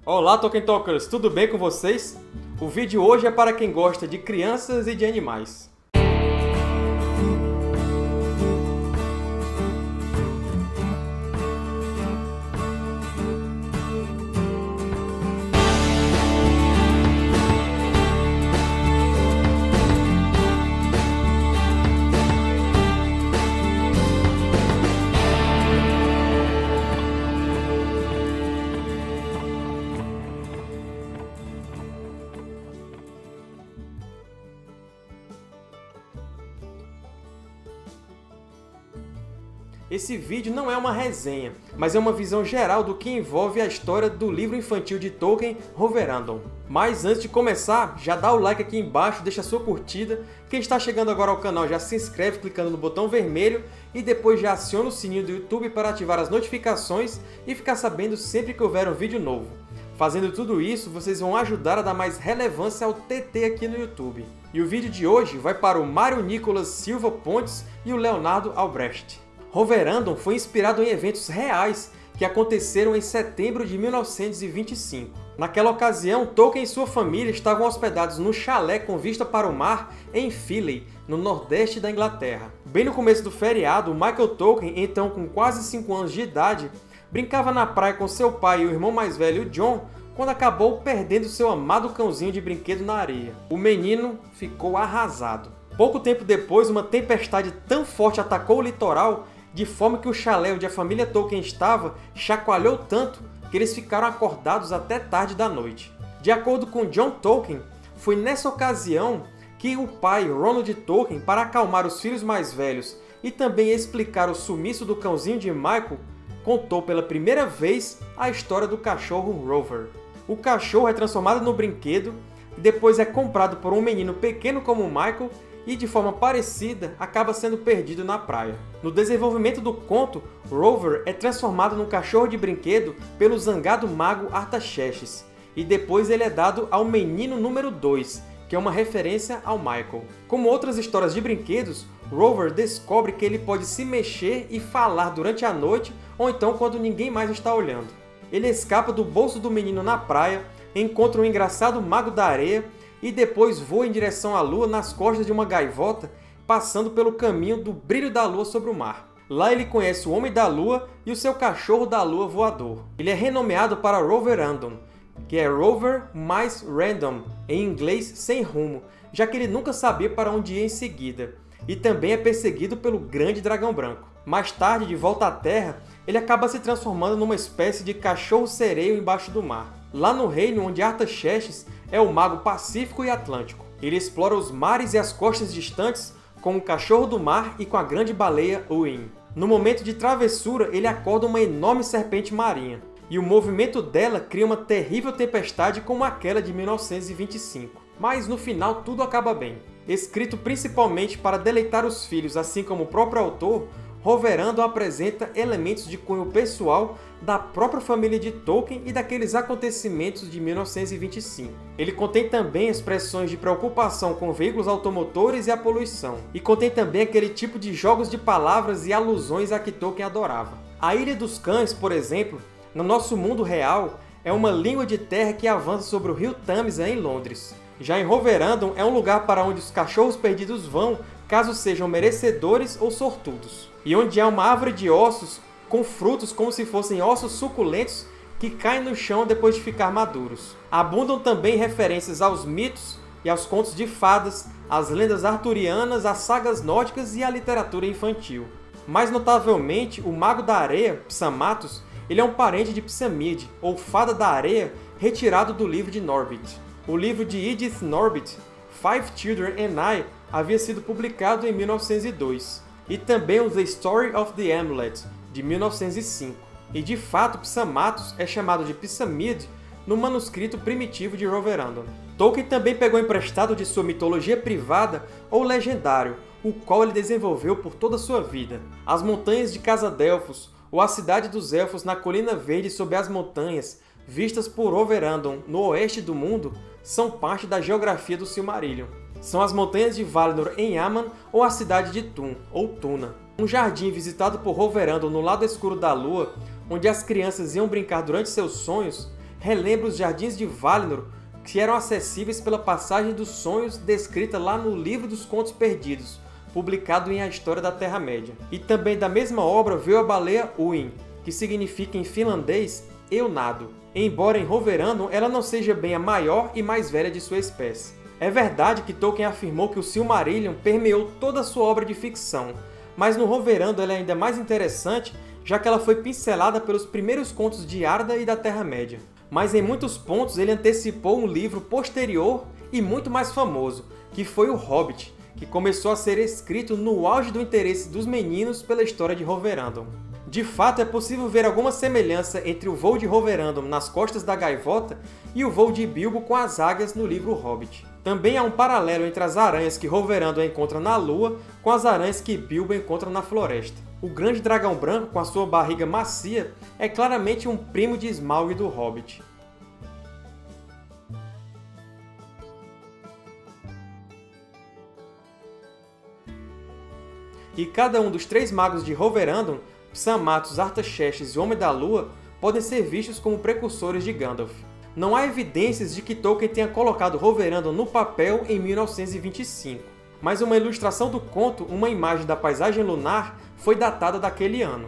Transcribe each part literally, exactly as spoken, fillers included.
Olá, Tolkien Talkers! Tudo bem com vocês? O vídeo hoje é para quem gosta de crianças e de animais. Esse vídeo não é uma resenha, mas é uma visão geral do que envolve a história do livro infantil de Tolkien, Roverandom. Mas antes de começar, já dá o like aqui embaixo, deixa a sua curtida. Quem está chegando agora ao canal já se inscreve clicando no botão vermelho e depois já aciona o sininho do YouTube para ativar as notificações e ficar sabendo sempre que houver um vídeo novo. Fazendo tudo isso, vocês vão ajudar a dar mais relevância ao T T aqui no YouTube. E o vídeo de hoje vai para o Mário Nicolas Silva Pontes e o Leonardo Albrecht. Roverandom foi inspirado em eventos reais que aconteceram em setembro de mil novecentos e vinte e cinco. Naquela ocasião, Tolkien e sua família estavam hospedados num chalé com vista para o mar em Filey, no nordeste da Inglaterra. Bem no começo do feriado, Michael Tolkien, então com quase cinco anos de idade, brincava na praia com seu pai e o irmão mais velho, John, quando acabou perdendo seu amado cãozinho de brinquedo na areia. O menino ficou arrasado. Pouco tempo depois, uma tempestade tão forte atacou o litoral de forma que o chalé onde a família Tolkien estava chacoalhou tanto que eles ficaram acordados até tarde da noite. De acordo com John Tolkien, foi nessa ocasião que o pai, Ronald Tolkien, para acalmar os filhos mais velhos e também explicar o sumiço do cãozinho de Michael, contou pela primeira vez a história do cachorro Rover. O cachorro é transformado no brinquedo e depois é comprado por um menino pequeno como Michael e, de forma parecida, acaba sendo perdido na praia. No desenvolvimento do conto, Rover é transformado num cachorro de brinquedo pelo zangado mago Artaxerxes, e depois ele é dado ao menino número dois, que é uma referência ao Michael. Como outras histórias de brinquedos, Rover descobre que ele pode se mexer e falar durante a noite ou então quando ninguém mais está olhando. Ele escapa do bolso do menino na praia, encontra um engraçado mago da areia e depois voa em direção à lua nas costas de uma gaivota, passando pelo caminho do brilho da lua sobre o mar. Lá ele conhece o Homem da Lua e o seu cachorro da lua voador. Ele é renomeado para Roverandom, que é Rover mais Random, em inglês sem rumo, já que ele nunca sabia para onde ia em seguida. E também é perseguido pelo Grande Dragão Branco. Mais tarde, de volta à Terra, ele acaba se transformando numa espécie de cachorro-sereio embaixo do mar. Lá no reino onde Artaxerxes é o mago pacífico e atlântico. Ele explora os mares e as costas distantes com o cachorro do mar e com a grande baleia Uin. No momento de travessura, ele acorda uma enorme serpente marinha, e o movimento dela cria uma terrível tempestade como aquela de mil novecentos e vinte e cinco. Mas no final tudo acaba bem. Escrito principalmente para deleitar os filhos, assim como o próprio autor, Roverandom apresenta elementos de cunho pessoal da própria família de Tolkien e daqueles acontecimentos de mil novecentos e vinte e cinco. Ele contém também expressões de preocupação com veículos automotores e a poluição. E contém também aquele tipo de jogos de palavras e alusões a que Tolkien adorava. A Ilha dos Cães, por exemplo, no nosso mundo real, é uma língua de terra que avança sobre o rio Tâmisa em Londres. Já em Roverandom é um lugar para onde os cachorros perdidos vão, caso sejam merecedores ou sortudos. E onde há uma árvore de ossos com frutos como se fossem ossos suculentos que caem no chão depois de ficar maduros. Abundam também referências aos mitos e aos contos de fadas, às lendas arturianas, às sagas nórdicas e à literatura infantil. Mais notavelmente, o Mago da Areia, Psamathus, ele é um parente de Psammead, ou Fada da Areia, retirado do livro de Norbit. O livro de Edith Norbit, Five Children and I, havia sido publicado em mil novecentos e dois. E também o The Story of the Amulet, de mil novecentos e cinco. E de fato, Psamathus é chamado de Psammead no manuscrito primitivo de Roverandom. Tolkien também pegou emprestado de sua mitologia privada ou legendário, o qual ele desenvolveu por toda a sua vida. As montanhas de Casa-Delfos, ou a cidade dos Elfos na Colina Verde sob as montanhas, vistas por Roverandom no oeste do mundo, são parte da geografia do Silmarillion. São as montanhas de Valinor em Aman ou a cidade de Tûn, ou Tuna. Um jardim visitado por Roverandom no lado escuro da lua, onde as crianças iam brincar durante seus sonhos, relembra os Jardins de Valinor, que eram acessíveis pela Passagem dos Sonhos descrita lá no Livro dos Contos Perdidos, publicado em A História da Terra-média. E também da mesma obra veio a baleia Uin, que significa em finlandês Eu Nado, embora em Roverandom ela não seja bem a maior e mais velha de sua espécie. É verdade que Tolkien afirmou que o Silmarillion permeou toda a sua obra de ficção, mas no Roverandom ela é ainda mais interessante, já que ela foi pincelada pelos primeiros contos de Arda e da Terra-média. Mas em muitos pontos ele antecipou um livro posterior e muito mais famoso, que foi o Hobbit, que começou a ser escrito no auge do interesse dos meninos pela história de Roverandom. De fato, é possível ver alguma semelhança entre o voo de Roverandom nas costas da gaivota e o voo de Bilbo com as águias no livro Hobbit. Também há um paralelo entre as aranhas que Roverandom encontra na Lua com as aranhas que Bilbo encontra na floresta. O grande dragão branco, com a sua barriga macia, é claramente um primo de Smaug do Hobbit. E cada um dos três magos de Roverandom, Psamathus, Artaxerxes e o Homem da Lua, podem ser vistos como precursores de Gandalf. Não há evidências de que Tolkien tenha colocado Roverandom no papel em mil novecentos e vinte e cinco, mas uma ilustração do conto, uma imagem da paisagem lunar, foi datada daquele ano.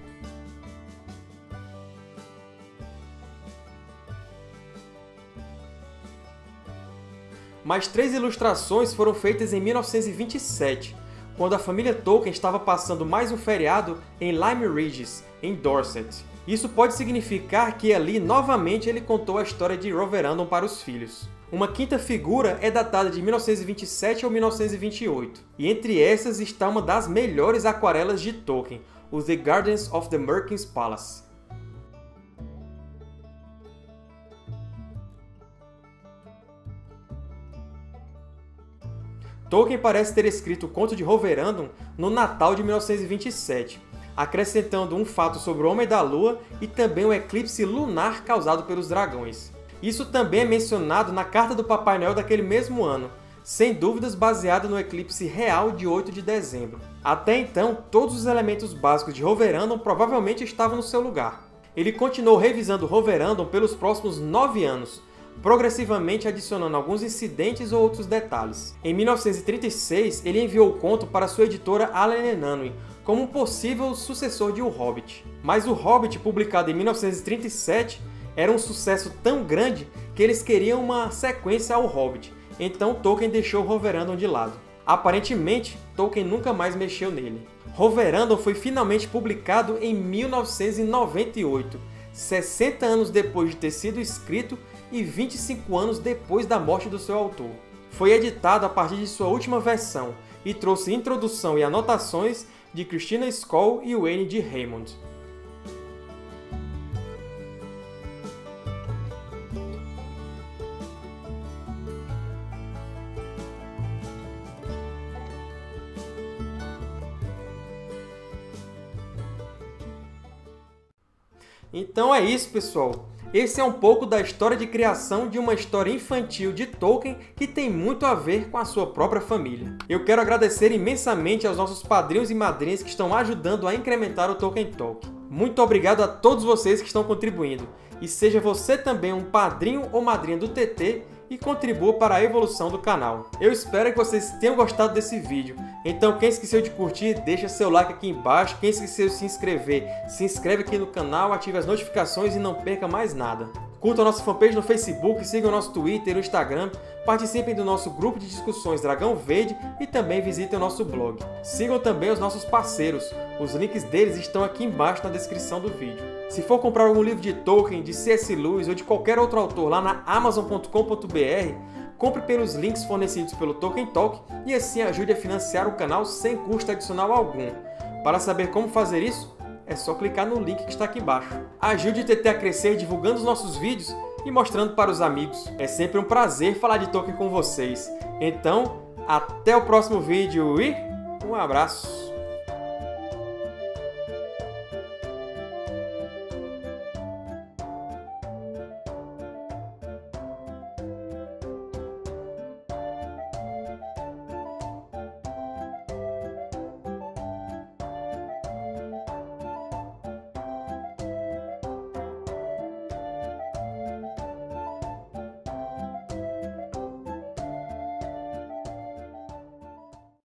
Mais três ilustrações foram feitas em mil novecentos e vinte e sete, quando a família Tolkien estava passando mais um feriado em Lyme Regis, em Dorset. Isso pode significar que ali novamente ele contou a história de Roverandom para os filhos. Uma quinta figura é datada de mil novecentos e vinte e sete ou mil novecentos e vinte e oito, e entre essas está uma das melhores aquarelas de Tolkien, o The Gardens of the Merkins Palace. Tolkien parece ter escrito o conto de Roverandom no Natal de mil novecentos e vinte e sete, acrescentando um fato sobre o Homem da Lua e também o eclipse lunar causado pelos dragões. Isso também é mencionado na carta do Papai Noel daquele mesmo ano, sem dúvidas baseada no eclipse real de oito de dezembro. Até então, todos os elementos básicos de Roverandom provavelmente estavam no seu lugar. Ele continuou revisando Roverandom pelos próximos nove anos, progressivamente adicionando alguns incidentes ou outros detalhes. Em mil novecentos e trinta e seis, ele enviou o conto para sua editora Allen and Unwin, como um possível sucessor de O Hobbit. Mas O Hobbit, publicado em mil novecentos e trinta e sete, era um sucesso tão grande que eles queriam uma sequência ao Hobbit, então Tolkien deixou Roverandom de lado. Aparentemente, Tolkien nunca mais mexeu nele. Roverandom foi finalmente publicado em mil novecentos e noventa e oito, sessenta anos depois de ter sido escrito e vinte e cinco anos depois da morte do seu autor. Foi editado a partir de sua última versão e trouxe introdução e anotações de Christina Scoll e Wayne de Raymond. Então é isso, pessoal! Esse é um pouco da história de criação de uma história infantil de Tolkien que tem muito a ver com a sua própria família. Eu quero agradecer imensamente aos nossos padrinhos e madrinhas que estão ajudando a incrementar o Tolkien Talk. Muito obrigado a todos vocês que estão contribuindo. E seja você também um padrinho ou madrinha do T T e contribua para a evolução do canal. Eu espero que vocês tenham gostado desse vídeo. Então quem esqueceu de curtir, deixa seu like aqui embaixo. Quem esqueceu de se inscrever, se inscreve aqui no canal, ative as notificações e não perca mais nada. Curtam a nossa fanpage no Facebook, sigam o nosso Twitter e o Instagram, participem do nosso grupo de discussões Dragão Verde e também visitem o nosso blog. Sigam também os nossos parceiros, os links deles estão aqui embaixo na descrição do vídeo. Se for comprar algum livro de Tolkien, de C S Lewis ou de qualquer outro autor lá na amazon ponto com ponto br, compre pelos links fornecidos pelo Tolkien Talk e assim ajude a financiar o canal sem custo adicional algum. Para saber como fazer isso, é só clicar no link que está aqui embaixo. Ajude o T T a crescer divulgando os nossos vídeos e mostrando para os amigos. É sempre um prazer falar de Tolkien com vocês. Então, até o próximo vídeo e um abraço!